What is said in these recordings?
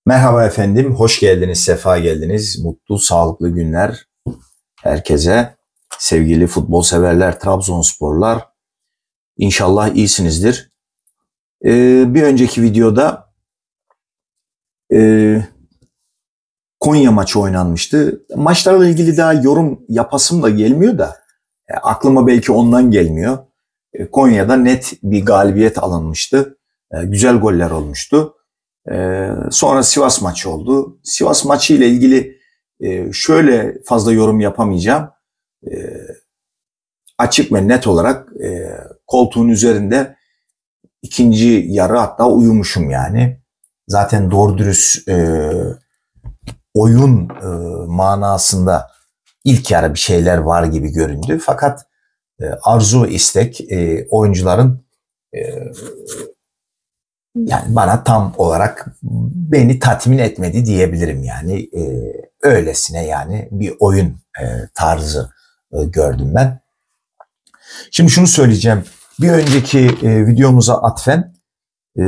Merhaba efendim, hoş geldiniz, sefa geldiniz. Mutlu, sağlıklı günler herkese. Sevgili futbol severler, Trabzonsporlar, İnşallah iyisinizdir. Bir önceki videoda e, Konya maçı oynanmıştı. Maçlarla ilgili daha yorum yapasım da gelmiyor da aklıma belki ondan gelmiyor. Konya'da net bir galibiyet alınmıştı. Güzel goller olmuştu. Sonra Sivas maçı oldu. Sivas maçı ile ilgili şöyle fazla yorum yapamayacağım. E, Açık ve net olarak koltuğun üzerinde ikinci yarı hatta uyumuşum yani. Zaten doğru dürüst oyun manasında ilk yarı bir şeyler var gibi göründü. Fakat arzu ve istek oyuncuların yani bana tam olarak beni tatmin etmedi diyebilirim yani. Öylesine yani bir oyun tarzı gördüm ben. Şimdi şunu söyleyeceğim. Bir önceki videomuza atfen e,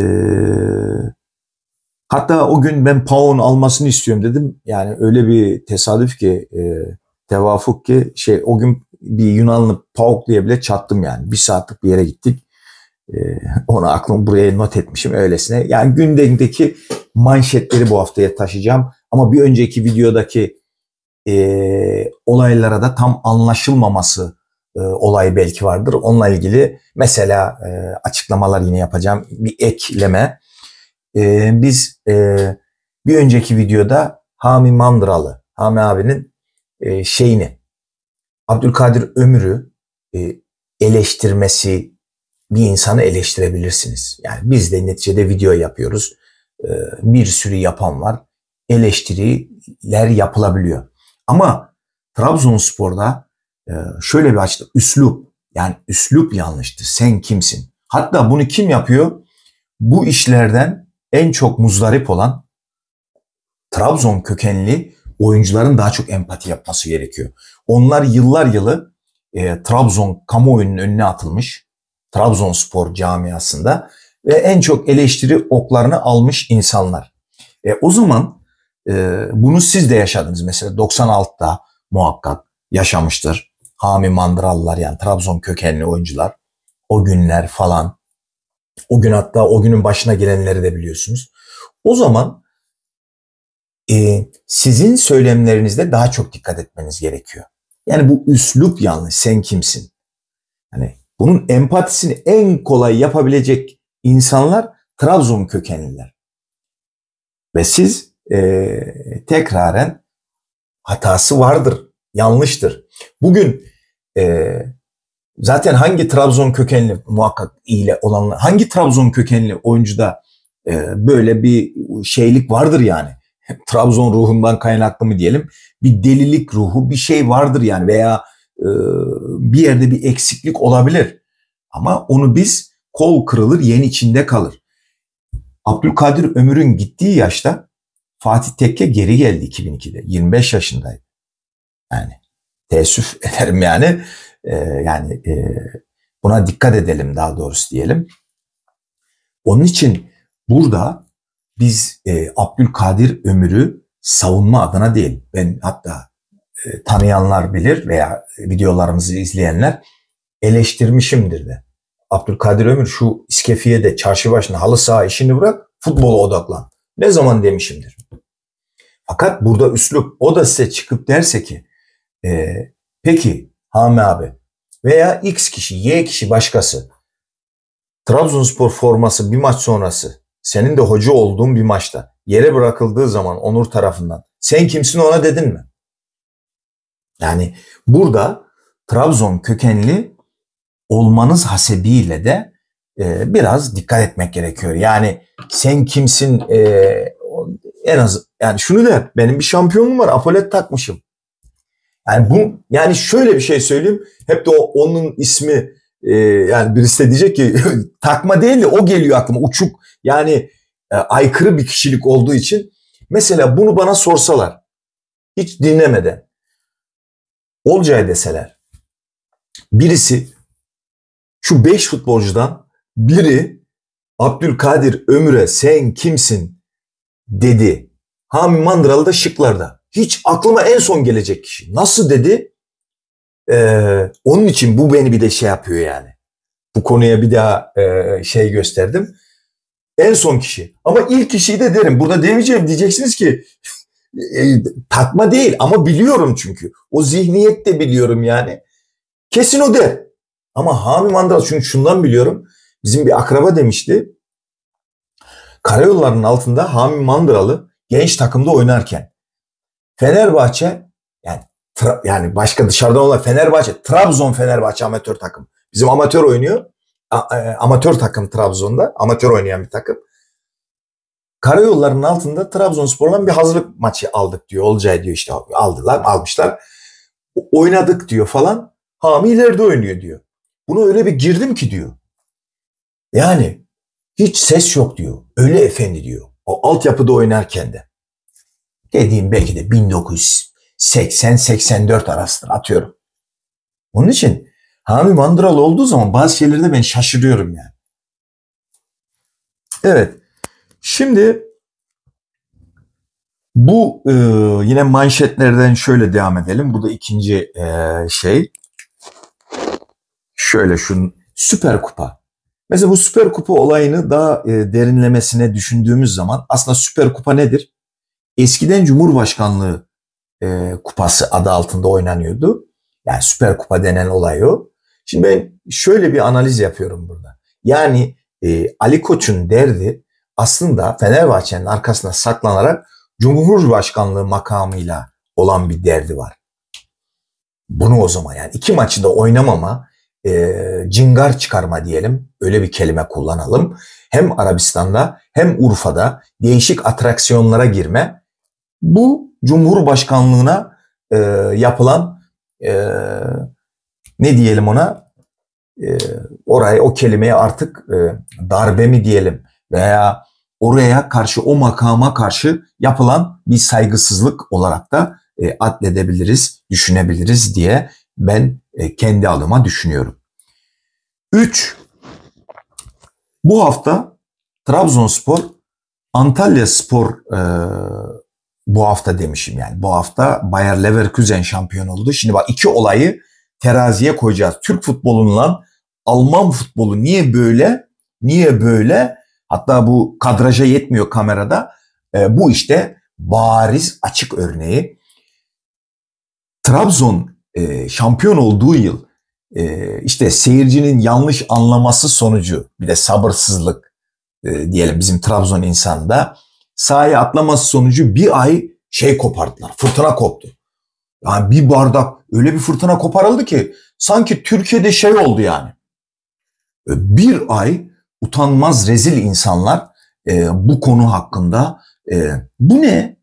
hatta o gün ben Pauk'un almasını istiyorum dedim. Yani öyle bir tesadüf ki tevafuk ki o gün bir Yunanlı Pauk diye bile çattım yani. Bir saatlik bir yere gittik. Onu aklım buraya not etmişim öylesine. Yani gündemdeki manşetleri bu haftaya taşıyacağım. Ama bir önceki videodaki olaylara da tam anlaşılmaması olayı belki vardır. Onunla ilgili mesela açıklamalar yine yapacağım. Bir ekleme. Biz bir önceki videoda Hami Mandıralı, Hami abinin Abdülkadir Ömür'ü eleştirmesi, bir insanı eleştirebilirsiniz. Yani biz de neticede video yapıyoruz. Bir sürü yapan var. Eleştiriler yapılabiliyor. Ama Trabzonspor'da şöyle bir açıdan üslup, yani üslup yanlıştı. Sen kimsin? Hatta bunu kim yapıyor? Bu işlerden en çok muzdarip olan Trabzon kökenli oyuncuların daha çok empati yapması gerekiyor. Onlar yıllar yılı Trabzon kamuoyunun önüne atılmış. Trabzonspor camiasında ve en çok eleştiri oklarını almış insanlar. O zaman bunu siz de yaşadınız. Mesela 96'da muhakkak yaşamıştır. Hami Mandıralılar yani Trabzon kökenli oyuncular. O günler falan. O gün hatta o günün başına gelenleri de biliyorsunuz. O zaman sizin söylemlerinizde daha çok dikkat etmeniz gerekiyor. Yani bu üslup yanlış. Sen kimsin? Hani bunun empatisini en kolay yapabilecek insanlar Trabzon kökenliler. Ve siz tekraren hatası vardır, yanlıştır. Bugün zaten hangi Trabzon kökenli muhakkak iyi olanlar, hangi Trabzon kökenli oyuncuda böyle bir şeylik vardır yani. Trabzon ruhundan kaynaklı mı diyelim, bir delilik ruhu, bir şey vardır yani veya bir yerde bir eksiklik olabilir. Ama onu biz kol kırılır yen içinde kalır. Abdülkadir Ömür'ün gittiği yaşta Fatih Tekke geri geldi 2002'de. 25 yaşındaydı. Yani teessüf ederim yani. Yani buna dikkat edelim daha doğrusu diyelim. Onun için burada biz Abdülkadir Ömür'ü savunma adına değil. Ben hatta tanıyanlar bilir veya videolarımızı izleyenler eleştirmişimdir de. Abdülkadir Ömür şu İskefiye'de çarşı başına halı saha işini bırak futbola odaklan. Ne zaman demişimdir. Fakat burada üslup o da size çıkıp derse ki peki Hami abi veya X kişi Y kişi başkası Trabzonspor forması bir maç sonrası senin de hoca olduğun bir maçta yere bırakıldığı zaman Onur tarafından sen kimsin ona dedin mi? Yani burada Trabzon kökenli olmanız hasebiyle de biraz dikkat etmek gerekiyor. Yani sen kimsin en az yani şunu der benim bir şampiyonum var apolet takmışım. Yani bu yani şöyle bir şey söyleyeyim hep de onun ismi yani birisi de diyecek ki takma değil de o geliyor aklıma uçuk yani aykırı bir kişilik olduğu için mesela bunu bana sorsalar hiç dinlemeden Olcay deseler birisi şu 5 futbolcudan biri Abdülkadir Ömür'e sen kimsin dedi. Hami Mandıralı da şıklarda. Hiç aklıma en son gelecek kişi. Nasıl dedi? Onun için bu beni bir de şey yapıyor yani. Bu konuya bir daha şey gösterdim. En son kişi. Ama ilk kişiyi de derim. Burada demeyeceğim, diyeceksiniz ki takma değil ama biliyorum çünkü. O zihniyet de biliyorum yani. Kesin o der. Ama Hami Mandıralı, çünkü şundan biliyorum. Bizim bir akraba demişti. Karayollarının altında Hami Mandıralı genç takımda oynarken Fenerbahçe, yani başka dışarıdan olan Fenerbahçe, Trabzon Fenerbahçe amatör takım. Bizim amatör oynuyor. Amatör takım Trabzon'da. Amatör oynayan bir takım. Karayollarının altında Trabzonspor'la bir hazırlık maçı aldık diyor. Olcay diyor, işte almışlar. Oynadık diyor falan. Hami ileride oynuyor diyor. Buna öyle bir girdim ki diyor. Yani hiç ses yok diyor. Öyle efendi diyor. O altyapıda oynarken de. Dediğim belki de 1980-84 arasıdır, atıyorum. Onun için Hami Mandıralı olduğu zaman bazı şeylerde ben şaşırıyorum yani. Evet. Şimdi bu yine manşetlerden şöyle devam edelim. Bu da ikinci şey. Şöyle Süper Kupa. Mesela bu Süper Kupa olayını daha derinlemesine düşündüğümüz zaman aslında Süper Kupa nedir? Eskiden Cumhurbaşkanlığı kupası adı altında oynanıyordu. Yani Süper Kupa denen olay o. Şimdi ben şöyle bir analiz yapıyorum burada. Yani Ali Koç'un derdi aslında Fenerbahçe'nin arkasına saklanarak Cumhurbaşkanlığı makamıyla olan bir derdi var. Bunu o zaman yani 2 maçı da oynamama, cingar çıkarma diyelim, öyle bir kelime kullanalım. Hem Arabistan'da hem Urfa'da değişik atraksiyonlara girme, bu Cumhurbaşkanlığına yapılan ne diyelim ona, oraya, o kelimeye artık darbe mi diyelim veya oraya karşı, o makama karşı yapılan bir saygısızlık olarak da adledebiliriz, düşünebiliriz diye ben kendi adıma düşünüyorum. 3. Bu hafta Trabzonspor, Antalyaspor, bu hafta demişim yani. Bu hafta Bayer Leverkusen şampiyon oldu. Şimdi bak, 2 olayı teraziye koyacağız. Türk futbolundan Alman futbolu niye böyle? Niye böyle? Hatta bu kadraja yetmiyor kamerada. Bu işte bariz, açık örneği. Trabzon şampiyon olduğu yıl işte seyircinin yanlış anlaması sonucu, bir de sabırsızlık diyelim bizim Trabzon insanında, sahaya atlaması sonucu bir ay kopardılar. Fırtına koptu. Yani bir bardak öyle bir fırtına koparıldı ki sanki Türkiye'de oldu yani. Bir ay utanmaz, rezil insanlar bu konu hakkında. Bu ne?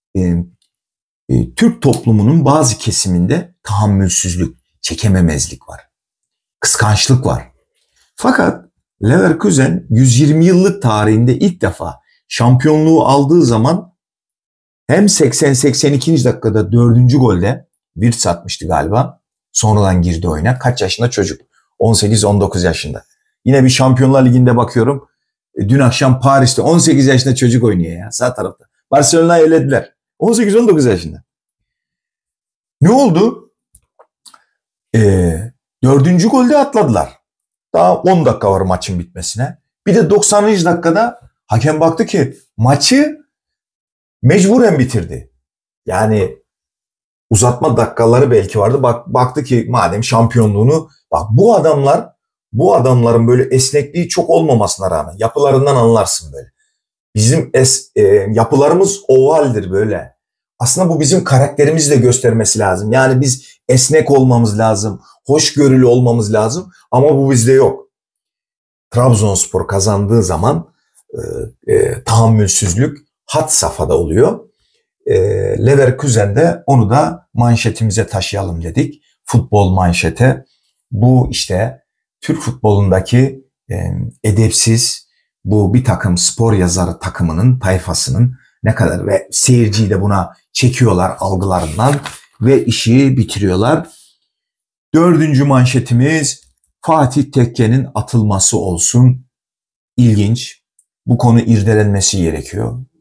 Türk toplumunun bazı kesiminde tahammülsüzlük, çekememezlik var. Kıskançlık var. Fakat Leverkusen 120 yıllık tarihinde ilk defa şampiyonluğu aldığı zaman hem 80-82. dakikada 4. golde Wirtz atmıştı galiba. Sonradan girdi oyuna. Kaç yaşında çocuk? 18-19 yaşında. Yine bir Şampiyonlar Ligi'nde bakıyorum. Dün akşam Paris'te 18 yaşında çocuk oynuyor ya, sağ tarafta. Barcelona'yı elediler. 18-19 yaşında. Ne oldu? 4. golde atladılar. Daha 10 dakika var maçın bitmesine. Bir de 90. dakikada hakem baktı ki maçı mecburen bitirdi. Yani uzatma dakikaları belki vardı. Baktı ki madem şampiyonluğunu, bak bu adamların böyle esnekliği çok olmamasına rağmen yapılarından anlarsın böyle. Bizim yapılarımız ovaldir böyle. Aslında bu bizim karakterimizi de göstermesi lazım. Yani biz esnek olmamız lazım, hoşgörülü olmamız lazım ama bu bizde yok. Trabzonspor kazandığı zaman tahammülsüzlük had safhada oluyor. Leverkusen'de onu da manşetimize taşıyalım dedik. Futbol manşete. Bu işte Türk futbolundaki edepsiz, bu bir takım spor yazarı takımının, tayfasının ne kadar, ve seyirciyi de buna çekiyorlar algılarından ve işi bitiriyorlar. 4. manşetimiz Fatih Tekke'nin atılması olsun. İlginç. Bu konu irdelenmesi gerekiyor.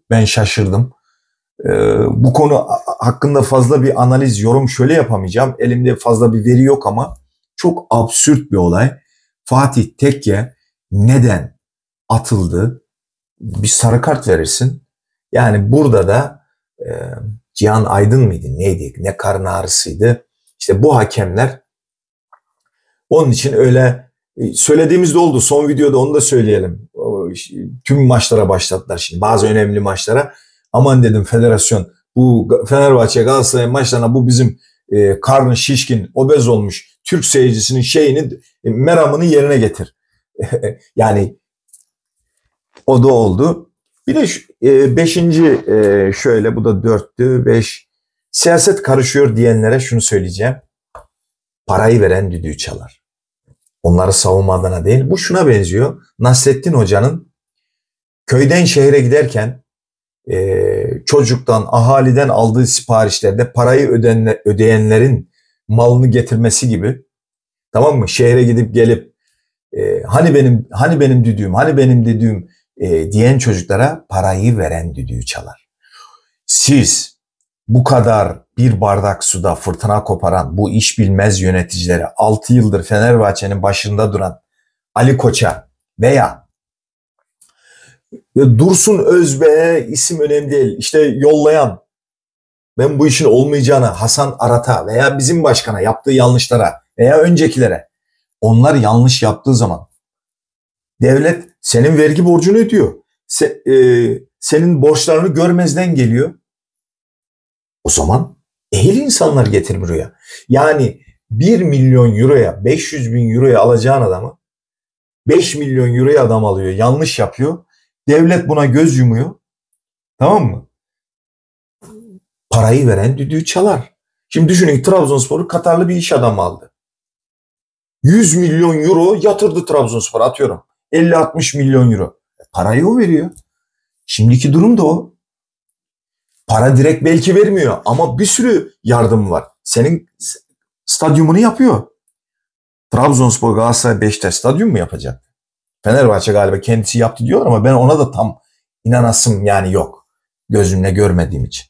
Ben şaşırdım. Bu konu hakkında fazla bir analiz, yorum şöyle yapamayacağım. Elimde fazla bir veri yok ama çok absürt bir olay. Fatih Tekke neden atıldı? Bir sarı kart verirsin. Yani burada da Cihan Aydın mıydı? Neydi? Ne karın ağrısıydı? İşte bu hakemler onun için öyle söylediğimiz de oldu. Son videoda onu da söyleyelim. Tüm maçlara başladılar şimdi. Bazı önemli maçlara. Aman dedim federasyon, bu Fenerbahçe Galatasaray maçlarına bu bizim karnı şişkin, obez olmuş Türk seyircisinin meramını yerine getir. Yani o da oldu. Bir de beşinci şöyle, bu da dörttü. 5. Siyaset karışıyor diyenlere şunu söyleyeceğim. Parayı veren düdüğü çalar. Onları savunma adına değil. Bu şuna benziyor. Nasrettin Hoca'nın köyden şehre giderken çocuktan, ahaliden aldığı siparişlerde parayı ödeyenlerin malını getirmesi gibi. Tamam mı? Şehre gidip gelip hani benim düdüğüm diyen çocuklara parayı veren düdüğü çalar. Siz bu kadar bir bardak suda fırtına koparan bu iş bilmez yöneticilere, 6 yıldır Fenerbahçe'nin başında duran Ali Koç'a veya Dursun Özbek'e, isim önemli değil, işte yollayan, ben bu işin olmayacağını Hasan Arat'a veya bizim başkana yaptığı yanlışlara veya öncekilere, onlar yanlış yaptığı zaman devlet senin vergi borcunu ödüyor. Senin borçlarını görmezden geliyor. O zaman ehil insanlar getir buraya. Yani 1 milyon euroya, 500 bin euroya alacağın adamı 5 milyon euroya adam alıyor. Yanlış yapıyor. Devlet buna göz yumuyor. Tamam mı? Parayı veren düdüğü çalar. Şimdi düşünün, Trabzonspor'u Katarlı bir iş adamı aldı. 100 milyon euro yatırdı Trabzonspor, atıyorum. 50-60 milyon euro. Parayı o veriyor. Şimdiki durum da o. Para direkt belki vermiyor ama bir sürü yardım var. Senin stadyumunu yapıyor. Trabzonspor, Galatasaray, Beşiktaş stadyum mu yapacak? Fenerbahçe galiba kendisi yaptı diyorlar ama ben ona da tam inanasım yani yok. Gözümle görmediğim için.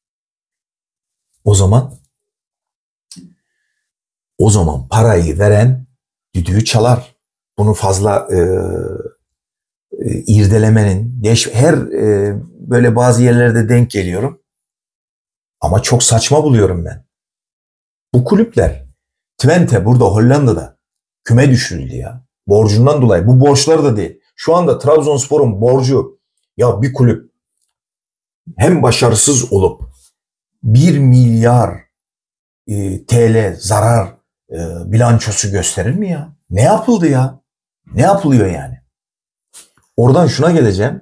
O zaman parayı veren düdüğü çalar. Bunu fazla irdelemenin, böyle bazı yerlerde denk geliyorum. Ama çok saçma buluyorum ben. Bu kulüpler, Twente burada Hollanda'da küme düşürüldü ya. Borcundan dolayı. Bu borçları da değil. Şu anda Trabzonspor'un borcu, ya bir kulüp hem başarısız olup 1 milyar TL zarar bilançosu gösterir mi ya? Ne yapıldı ya? Ne yapılıyor yani? Oradan şuna geleceğim.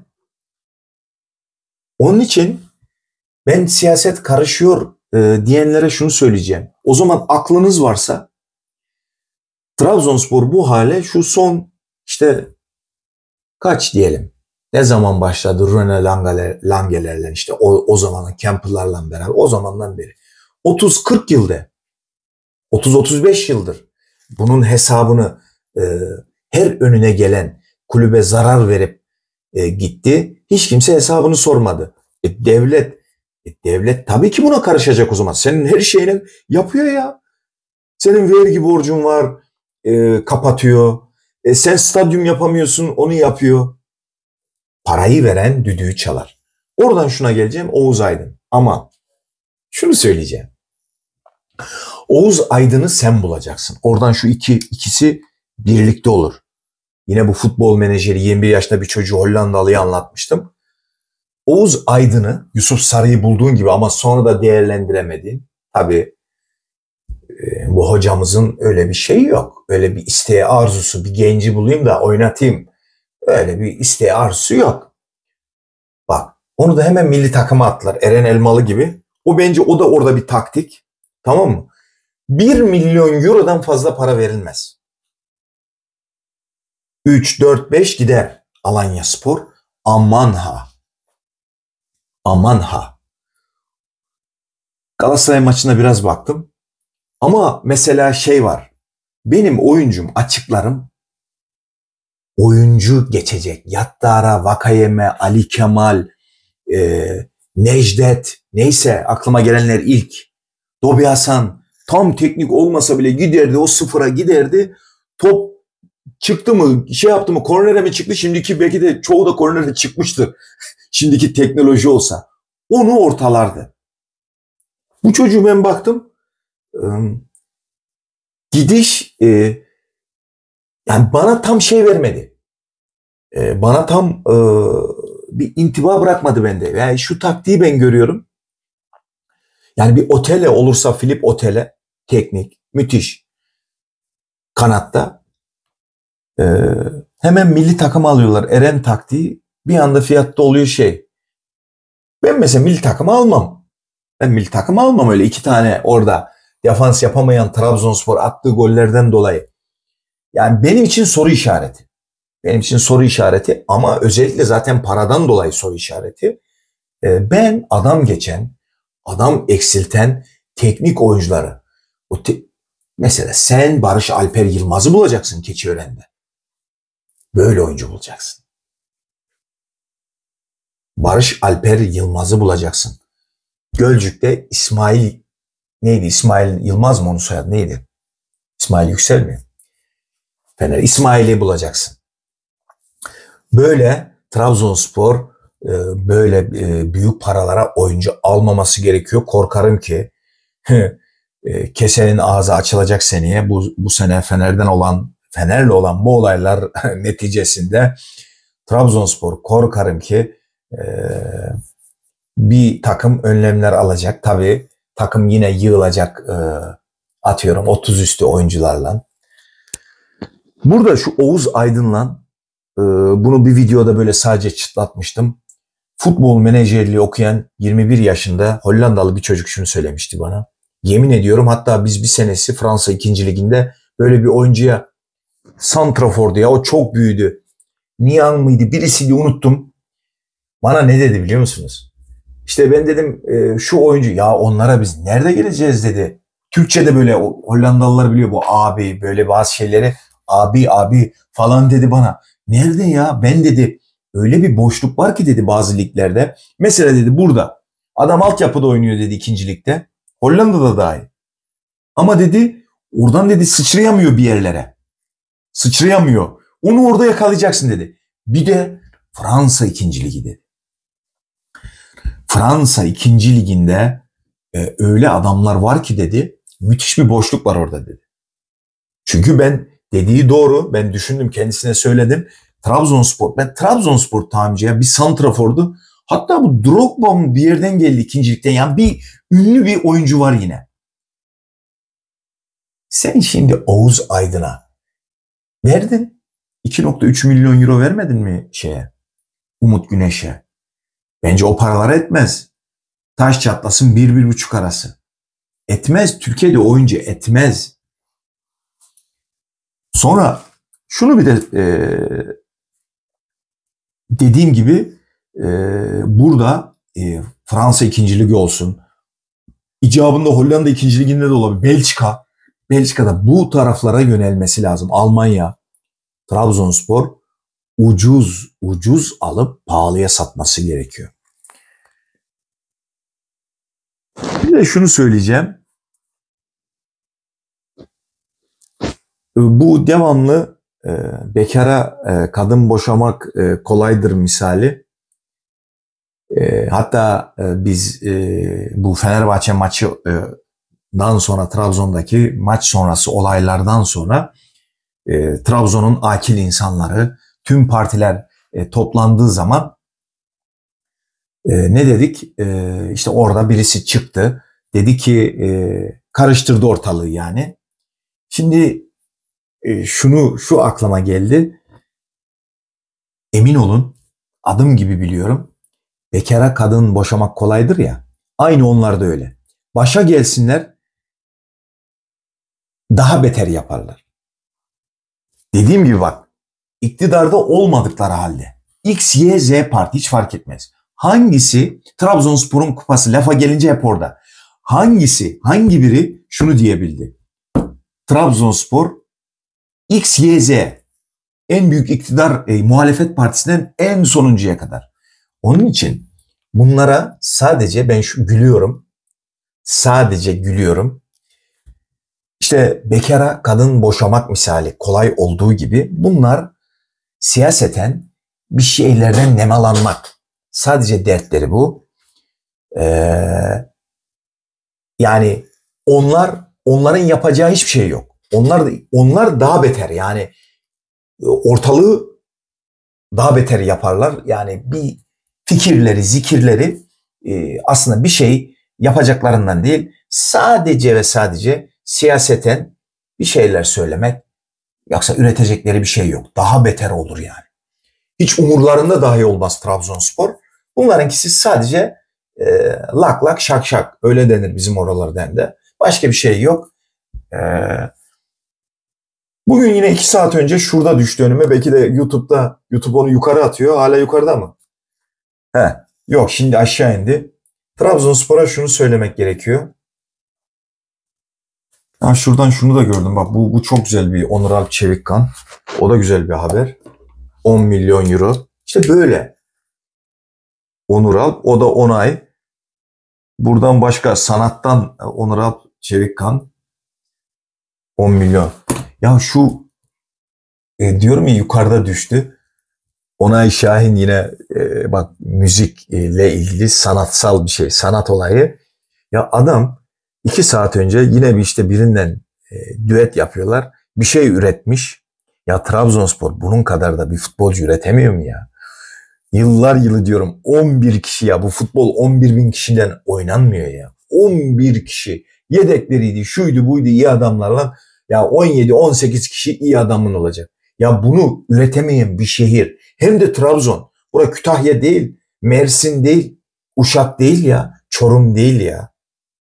Onun için ben siyaset karışıyor diyenlere şunu söyleyeceğim. O zaman aklınız varsa Trabzonspor bu hale şu son işte kaç diyelim, ne zaman başladı Rune Langeler'le işte o zamanın Campbell'larla beraber, o zamandan beri 30-40 yılda, 30-35 yıldır bunun hesabını her önüne gelen kulübe zarar verip gitti. Hiç kimse hesabını sormadı. Devlet tabii ki buna karışacak o zaman. Senin her şeyini yapıyor ya. Senin vergi borcun var, kapatıyor. Sen stadyum yapamıyorsun, onu yapıyor. Parayı veren düdüğü çalar. Oradan şuna geleceğim, Oğuz Aydın. Ama şunu söyleyeceğim. Oğuz Aydın'ı sen bulacaksın. Oradan şu ikisi birlikte olur. Yine bu futbol menajeri 21 yaşında bir çocuğu Hollandalı'ya anlatmıştım. Oğuz Aydın'ı Yusuf Sarı'yı bulduğun gibi ama sonra da değerlendiremediğin, tabii bu hocamızın öyle bir şeyi yok. Öyle bir isteği, arzusu, bir genci bulayım da oynatayım. Öyle bir isteği, arzusu yok. Bak, onu da hemen milli takıma attılar. Eren Elmalı gibi. Bence o da orada bir taktik. Tamam mı? 1 milyon eurodan fazla para verilmez. 3, 4, 5 gider Alanyaspor. Aman ha. Aman ha. Galatasaray maçına biraz baktım. Ama mesela şey var. Benim oyuncum, açıklarım, oyuncu geçecek. Yattara, Vakayeme, Ali Kemal, Necdet, neyse aklıma gelenler ilk. Dobi Hasan tam teknik olmasa bile giderdi, o sıfıra giderdi. Top çıktı mı, şey yaptı mı, kornere mi çıktı? Şimdiki belki de çoğu da kornere çıkmıştır. Şimdiki teknoloji olsa. Onu ortalardı. Bu çocuğu ben baktım. Gidiş yani bana tam şey vermedi. Bana tam bir intiba bırakmadı bende. Yani şu taktiği ben görüyorum. Yani bir Otele olursa, Filip Otele, teknik, müthiş. Kanatta. Hemen milli takım alıyorlar. Eren taktiği bir anda fiyatta oluyor şey. Ben mesela milli takımı almam. Ben milli takımı almam öyle 2 tane orada defans yapamayan Trabzonspor attığı gollerden dolayı. Yani benim için soru işareti. Benim için soru işareti ama özellikle zaten paradan dolayı soru işareti. Ben adam geçen, adam eksilten teknik oyuncuları. Mesela sen Barış Alper Yılmaz'ı bulacaksın Keçiören'de. Böyle oyuncu bulacaksın. Barış Alper Yılmaz'ı bulacaksın. Gölcük'te İsmail neydi? İsmail Yılmaz mı onun soyadı neydi? İsmail Yüksel mi? Fener İsmail'i bulacaksın. Böyle Trabzonspor böyle büyük paralara oyuncu almaması gerekiyor. Korkarım ki kesenin ağzı açılacak seneye. Bu sene Fener'le olan bu olaylar neticesinde Trabzonspor korkarım ki bir takım önlemler alacak. Tabii takım yine yığılacak atıyorum 30 üstü oyuncularla. Burada şu Oğuz Aydın'la bunu bir videoda böyle sadece çıtlatmıştım. Futbol menajerliği okuyan 21 yaşında Hollandalı bir çocuk şunu söylemişti bana. Yemin ediyorum hatta biz bir senesi Fransa 2. Liginde böyle bir oyuncuya santrafordu ya o çok büyüdü. Nihan mıydı birisiydi unuttum. Bana ne dedi biliyor musunuz? İşte ben dedim şu oyuncu ya onlara biz nerede geleceğiz dedi. Türkçe'de böyle Hollandalılar biliyor bu abi böyle bazı şeyleri abi falan dedi bana. Nerede ya ben dedi öyle bir boşluk var ki dedi bazı liglerde. Mesela dedi burada adam altyapıda oynuyor dedi 2. ligde. Hollanda'da dahi. Ama dedi oradan dedi sıçrayamıyor bir yerlere. Sıçrayamıyor. Onu orada yakalayacaksın dedi. Bir de Fransa 2. ligi dedi. Fransa 2. liginde öyle adamlar var ki dedi müthiş bir boşluk var orada dedi. Çünkü ben dediği doğru ben düşündüm kendisine söyledim. Ben Trabzonspor tamirciye bir santrafordu. Hatta bu Drogba mı bir yerden geldi 2. ligden. Yani bir ünlü bir oyuncu var yine. Sen şimdi Oğuz Aydın'a verdin. 2,3 milyon euro vermedin mi Umut Güneş'e? Bence o paralara etmez. Taş çatlasın 1-1,5 arası. Etmez. Türkiye'de oyuncu etmez. Sonra şunu bir de dediğim gibi burada Fransa 2. ligi olsun. İcabında Hollanda 2. liginde de olabilir. Belçika'da bu taraflara yönelmesi lazım. Almanya, Trabzonspor ucuz alıp pahalıya satması gerekiyor. Bir de şunu söyleyeceğim. Bu devamlı bekara kadın boşamak kolaydır misali. Hatta biz bu Fenerbahçe maçından sonra Trabzon'daki maç sonrası olaylardan sonra Trabzon'un akil insanları tüm partiler toplandığı zaman ne dedik? İşte orada birisi çıktı. Dedi ki karıştırdı ortalığı yani. Şimdi şu aklıma geldi. Emin olun adım gibi biliyorum. Bekara kadın boşamak kolaydır ya. Aynı onlar da öyle. Başa gelsinler daha beter yaparlar. Dediğim gibi bak iktidarda olmadıkları halde X, Y, Z parti hiç fark etmez. Hangisi Trabzonspor'un kupası lafa gelince hep orada. Hangi biri şunu diyebildi. Trabzonspor X, Y, Z en büyük iktidar muhalefet partisinden en sonuncuya kadar. Onun için Bunlara sadece ben gülüyorum. Sadece gülüyorum. İşte bekara kadın boşamak misali kolay olduğu gibi bunlar siyaseten bir şeylerden nemalanmak. Sadece dertleri bu. Yani onların yapacağı hiçbir şey yok. Onlar daha beter, yani ortalığı daha beter yaparlar. Yani bir fikirleri, zikirleri aslında bir şey yapacaklarından değil, sadece ve sadece siyaseten bir şeyler söylemek, yoksa üretecekleri bir şey yok. Daha beter olur yani. Hiç umurlarında dahi olmaz Trabzonspor. Bunlarınkisi sadece lak lak şak şak, öyle denir bizim oralarda hem de. Başka bir şey yok. Bugün yine 2 saat önce şurada düştü önüme. Belki de YouTube onu yukarı atıyor. Hala yukarıda mı? Yok, şimdi aşağı indi. Trabzonspor'a şunu söylemek gerekiyor. Şuradan şunu da gördüm. Bak bu çok güzel bir Onur Alp Çevikkan. O da güzel bir haber. 10 milyon euro. İşte böyle. Onur Alp, o da onay. Buradan başka sanattan Onur Alp Çevikkan 10 milyon. Ya şu diyorum ya, yukarıda düştü. Onay Şahin yine bak müzikle ilgili sanatsal bir şey, sanat olayı. Ya adam 2 saat önce yine işte birinden düet yapıyorlar. Bir şey üretmiş. Ya Trabzonspor bunun kadar da bir futbolcu üretemiyor mu ya? Yıllar yılı diyorum, 11 kişi ya, bu futbol 11 bin kişiden oynanmıyor ya. 11 kişi yedekleriydi, şuydu buydu, iyi adamlarla ya 17-18 kişi iyi adamın olacak. Ya bunu üretemeyen bir şehir, hem de Trabzon. Bura Kütahya değil, Mersin değil, Uşak değil ya, Çorum değil ya.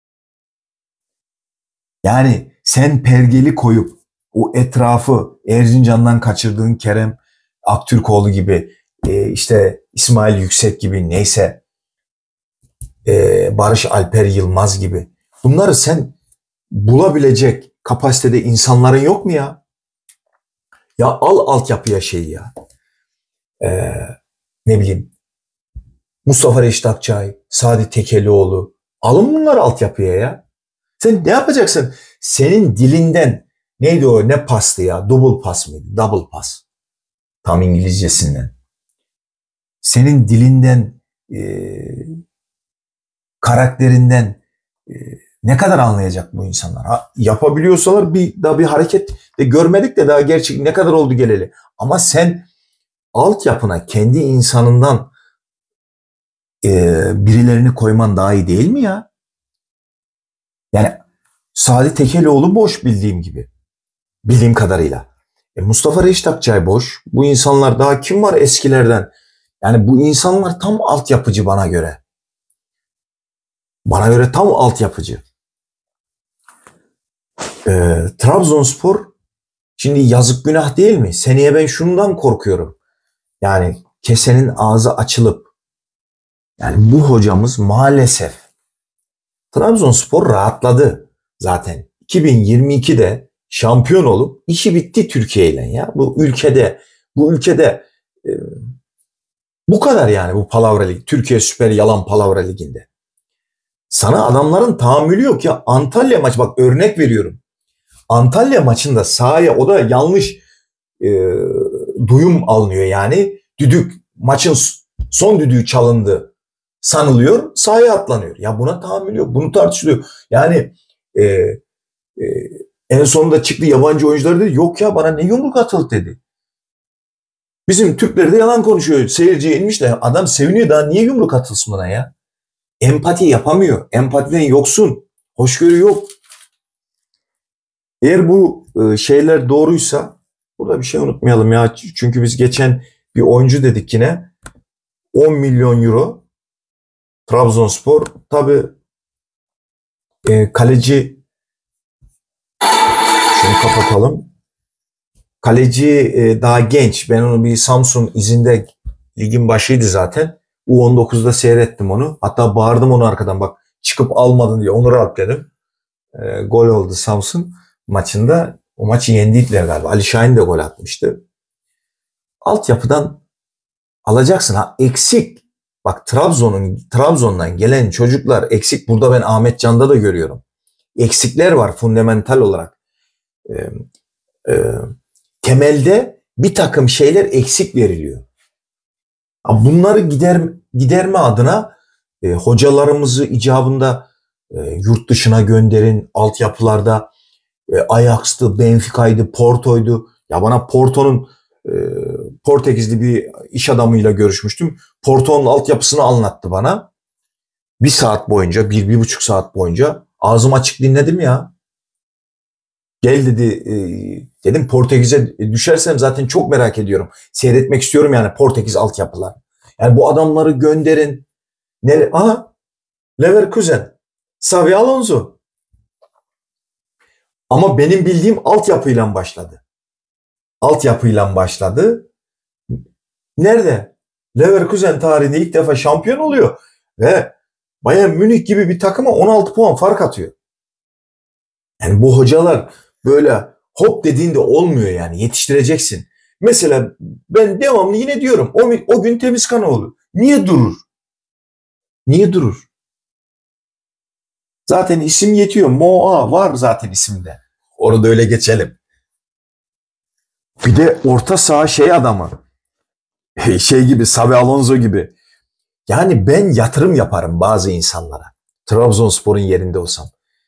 Yani sen pergeli koyup o etrafı Erzincan'dan kaçırdığın Kerem Aktürkoğlu gibi, işte İsmail Yüksek gibi, neyse, Barış Alper Yılmaz gibi, bunları sen bulabilecek kapasitede insanların yok mu ya? Ya al altyapıya şeyi ya. Ne bileyim, Mustafa Reşit Akçay, Sadi Tekelioğlu, alın bunları altyapıya ya. Sen ne yapacaksın? Senin dilinden neydi o, ne pastı ya? Double pass mıydı? Double pass. Tam İngilizcesinden. Senin dilinden, karakterinden ne kadar anlayacak bu insanlar? Yapabiliyorsalar daha bir hareket de görmedik de, daha gerçek ne kadar oldu geleli. Ama sen altyapına kendi insanından birilerini koyman daha iyi değil mi ya? Yani Sadi Tekelioğlu boş, bildiğim kadarıyla. Mustafa Reşit Akçay boş. Bu insanlar, daha kim var eskilerden? Yani bu insanlar tam altyapıcı bana göre. Bana göre tam altyapıcı. Trabzonspor şimdi yazık günah değil mi? Seneye ben şundan korkuyorum. Yani kesenin ağzı açılıp, yani bu hocamız maalesef, Trabzonspor rahatladı zaten. 2022'de şampiyon olup işi bitti Türkiye ile ya. Bu ülkede bu kadar yani, bu palavra lig. Türkiye Süper Yalan Palavra Ligi'nde. Sana adamların tahammülü yok ya. Antalya maçı, bak örnek veriyorum. Antalya maçında sahaya, o da yanlış duyum alınıyor yani. Maçın son düdüğü çalındı sanılıyor. Sahaya atlanıyor. Ya buna tahammül yok. Bunu tartışılıyor. Yani en sonunda çıktı yabancı oyuncular dedi. Yok ya, bana ne yumruk atıldı dedi. Bizim Türkler de yalan konuşuyor. Seyirciye inmiş de adam seviniyor, daha niye yumruk atılsın bana ya? Empati yapamıyor. Empatiden yoksun. Hoşgörü yok. Eğer bu şeyler doğruysa, burada bir şey unutmayalım ya. Çünkü biz geçen bir oyuncu dedik yine. 10 milyon euro. Trabzonspor. Tabii kaleci, şunu kapatalım. Kaleci daha genç. Ben onu bir Samsun izinde, ligin başıydı zaten. U19'da seyrettim onu. Hatta bağırdım onu arkadan, bak çıkıp almadın diye. Onur Alp dedim. Gol oldu Samsun maçında. O maçı yendiydiler galiba. Ali Şahin de gol atmıştı. Altyapıdan alacaksın. Eksik. Bak Trabzon'dan gelen çocuklar eksik. Burada ben Ahmet Can'da da görüyorum. Eksikler var fundamental olarak. Ee, e, Temelde bir takım şeyler eksik veriliyor. Bunları giderme adına hocalarımızı icabında yurt dışına gönderin. Altyapılarda Ajax'tı, Benfica'ydı, Porto'ydu. Ya bana Porto'nun e, Portekizli bir iş adamıyla görüşmüştüm. Porto'nun altyapısını anlattı bana. Bir saat boyunca, bir buçuk saat boyunca ağzım açık dinledim ya. Gel dedi, dedim Portekiz'e düşersem zaten çok merak ediyorum. Seyretmek istiyorum yani Portekiz altyapılar. Yani bu adamları gönderin. Aha, Leverkusen, Xavi Alonso. Ama benim bildiğim altyapıyla başladı. Altyapıyla başladı. Nerede? Leverkusen tarihinde ilk defa şampiyon oluyor. Ve Bayern Münih gibi bir takıma 16 puan fark atıyor. Yani bu hocalar böyle hop dediğinde olmuyor yani. Yetiştireceksin. Mesela ben devamlı yine diyorum. O gün Temizkanoğlu. Niye durur? Niye durur? Zaten isim yetiyor. Moa var zaten isimde. Orada öyle geçelim. Bir de orta saha adamı. Şey gibi, Xabi Alonso gibi. Yani ben yatırım yaparım bazı insanlara. Trabzonspor'un yerinde olsam.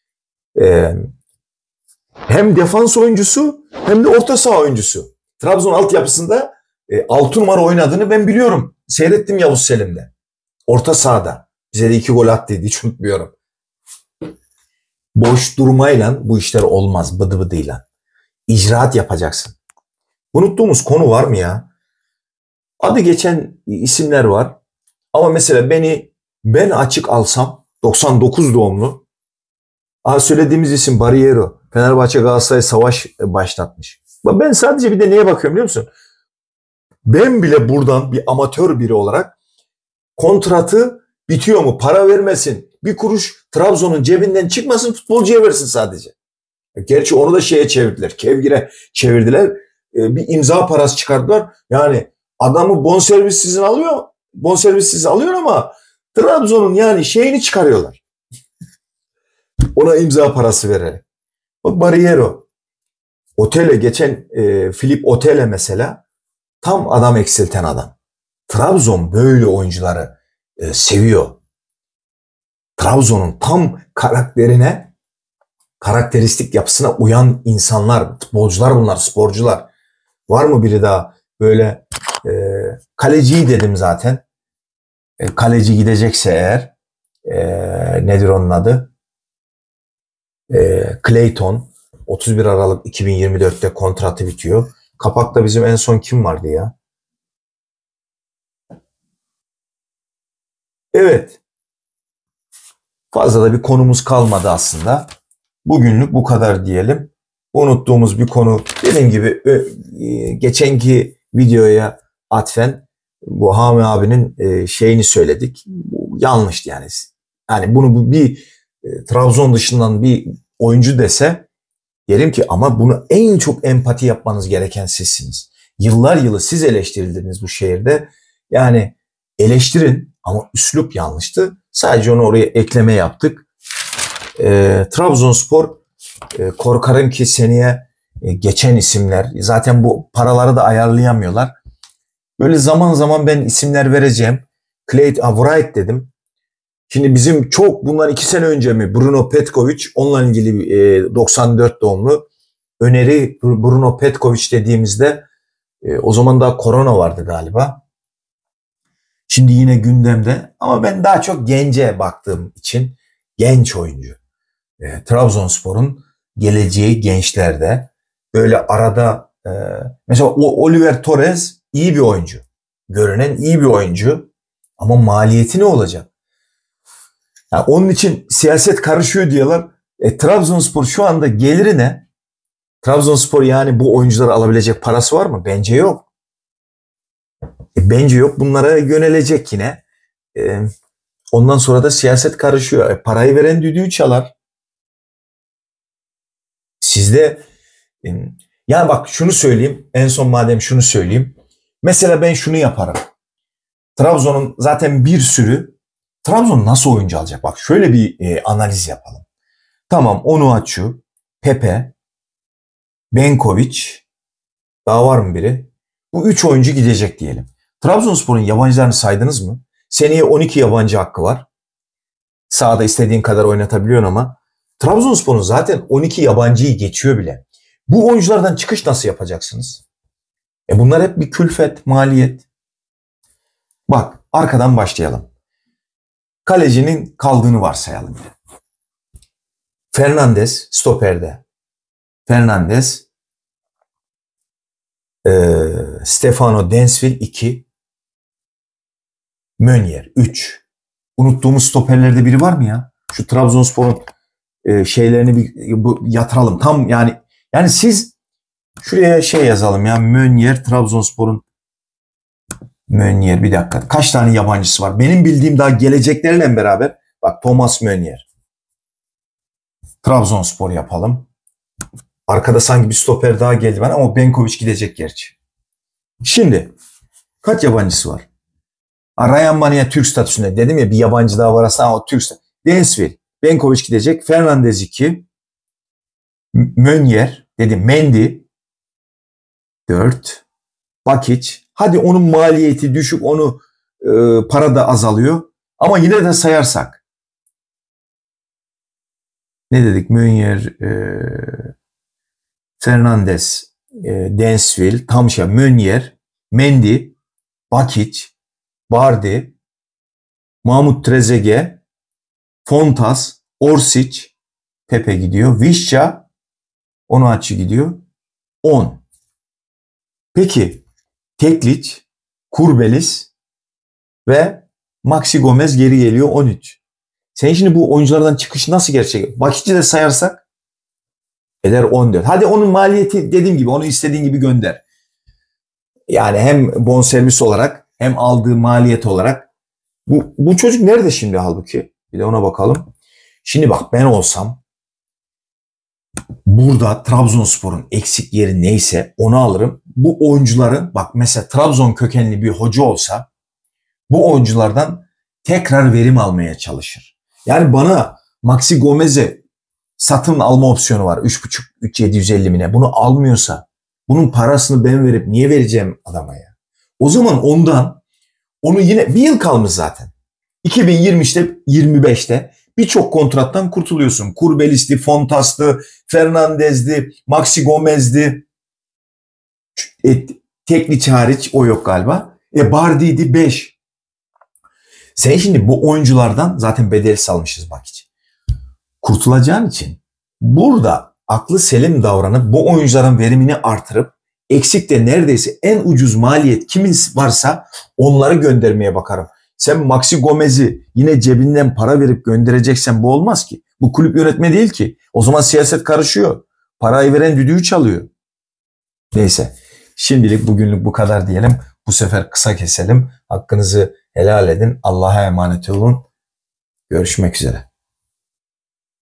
Hem defans oyuncusu hem de orta saha oyuncusu. Trabzon altyapısında 6 numara oynadığını ben biliyorum. Seyrettim Yavuz Selim'de. Orta sahada. Bize de 2 gol attıydı, hiç unutmuyorum. Boş durmayla bu işler olmaz, bıdı bıdıyla. İcraat yapacaksın. Unuttuğumuz konu var mı ya? Adı geçen isimler var. Ama mesela ben açık alsam 99 doğumlu. Söylediğimiz isim Barriero. Fenerbahçe Galatasaray savaş başlatmış. Ben sadece bir de neye bakıyorum biliyor musun? Ben bile buradan bir amatör biri olarak kontratı bitiyor mu? Para vermesin. Bir kuruş Trabzon'un cebinden çıkmasın, futbolcuya versin sadece. Gerçi onu da çevirdiler. Kevgir'e çevirdiler. Bir imza parası çıkardılar. Yani adamı bonservissiz alıyor ama Trabzon'un yani çıkarıyorlar. Ona imza parası vererek. Bak Barriero. Otele geçen Filip Otele mesela tam adam eksilten adam. Trabzon böyle oyuncuları seviyor. Trabzon'un tam karakteristik yapısına uyan insanlar, futbolcular bunlar, sporcular. Var mı biri daha böyle kaleciyi dedim zaten. Kaleci gidecekse eğer nedir onun adı? Clayton 31 Aralık 2024'te kontratı bitiyor. Kapakta bizim en son kim vardı ya? Evet. Fazla da bir konumuz kalmadı aslında. Bugünlük bu kadar diyelim. Unuttuğumuz bir konu dediğim gibi geçenki videoya atfen bu Hami abinin şeyini söyledik. Bu yanlıştı yani. Yani bunu bir Trabzon dışından bir oyuncu dese derim ki ama bunu en çok empati yapmanız gereken sizsiniz. Yıllar yılı siz eleştirildiniz bu şehirde. Yani eleştirin ama üslup yanlıştı. Sadece onu oraya ekleme yaptık. Trabzonspor korkarım ki seneye geçen isimler zaten bu paraları da ayarlayamıyorlar. Böyle zaman zaman ben isimler vereceğim. Wright dedim. Şimdi bizim bundan 2 sene önce mi Bruno Petkovic onunla ilgili 94 doğumlu öneri Bruno Petkovic dediğimizde o zaman daha korona vardı galiba. Şimdi yine gündemde ama ben daha çok gence baktığım için genç oyuncu. Trabzonspor'un geleceği gençlerde. Böyle arada mesela Oliver Torres iyi bir oyuncu. Görünen iyi bir oyuncu ama maliyeti ne olacak? Yani onun için siyaset karışıyor diyorlar. Trabzonspor şu anda geliri ne? Trabzonspor yani bu oyuncuları alabilecek parası var mı? Bence yok. Bence yok. Bunlara yönelecek yine. Ondan sonra da siyaset karışıyor. Parayı veren düdüğü çalar. Sizde yani bak şunu söyleyeyim. En son madem şunu söyleyeyim. Mesela ben şunu yaparım. Trabzon'un zaten bir sürü. Trabzon nasıl oyuncu alacak? Bak şöyle bir analiz yapalım. Tamam, Onuachu, Pepe, Benkovic, daha var mı biri? Bu 3 oyuncu gidecek diyelim. Trabzonspor'un yabancılarını saydınız mı? Seneye 12 yabancı hakkı var. Sahada istediğin kadar oynatabiliyorsun ama Trabzonspor'un zaten 12 yabancıyı geçiyor bile. Bu oyunculardan çıkış nasıl yapacaksınız? Bunlar hep bir külfet, maliyet. Bak arkadan başlayalım. Kalecinin kaldığını varsayalım. Fernandes stoperde. Fernandes, Stefano Densville 2, Meunier 3. Unuttuğumuz stoperlerde biri var mı ya? Şu Trabzonspor'un şeylerini bir yatıralım. Tam yani siz şuraya şey yazalım ya. Meunier, Trabzonspor'un Meunier, bir dakika. Kaç tane yabancısı var? Benim bildiğim daha geleceklerle beraber. Bak Thomas Meunier. Trabzonspor yapalım. Arkada sanki bir stoper daha geldi bana ama Benkovic gidecek gerçi. Şimdi kaç yabancısı var? Ryan Mania Türk statüsünde. Dedim ya bir yabancı daha var aslında o Türk statüsünde. Densville, Benkovic gidecek. Fernandez 2. Meunier dedim. Mendy 4. Bakic. Hadi onun maliyeti düşük, onu para da azalıyor. Ama yine de sayarsak. Ne dedik? Meunier, Fernandez, Densville, tam şey, Meunier, Mendy, Bakic, Bardi, Mahmut Trezeguet, Fontas, Orsic, Pepe gidiyor. Vişça, Onuachu gidiyor. 10. Peki Teklic, Kurbelis ve Maxi Gomez geri geliyor 13. Sen şimdi bu oyunculardan çıkışı nasıl gerçek? Bakic'i de sayarsak eder 14. Hadi onun maliyeti dediğim gibi onu istediğin gibi gönder. Yani hem bonservis olarak hem aldığı maliyet olarak bu çocuk nerede şimdi halbuki? Bir de ona bakalım. Şimdi bak ben olsam burada Trabzonspor'un eksik yeri neyse onu alırım. Bu oyuncuların bak mesela Trabzon kökenli bir hoca olsa bu oyunculardan tekrar verim almaya çalışır. Yani bana Maxi Gomez'e satın alma opsiyonu var. 3,5-3,750 mi ne? Bunu almıyorsa bunun parasını ben verip niye vereceğim adama ya? O zaman onu yine bir yıl kalmış zaten. 2020'de 25'te birçok kontrattan kurtuluyorsun. Kurbelis'ti, Fontas'tı, Fernandez'di, Maxi Gomez'di. Tekliç hariç o yok galiba. Bardi'ydi 5. Sen şimdi bu oyunculardan zaten bedel salmışız bak için. Kurtulacağın için burada aklı selim davranıp bu oyuncuların verimini artırıp eksik de neredeyse en ucuz maliyet kimin varsa onları göndermeye bakarım. Sen Maxi Gomez'i yine cebinden para verip göndereceksen bu olmaz ki. Bu kulüp yönetme değil ki. O zaman siyaset karışıyor. Parayı veren düdüğü çalıyor. Neyse. Şimdilik bugünlük bu kadar diyelim. Bu sefer kısa keselim. Hakkınızı helal edin. Allah'a emanet olun. Görüşmek üzere.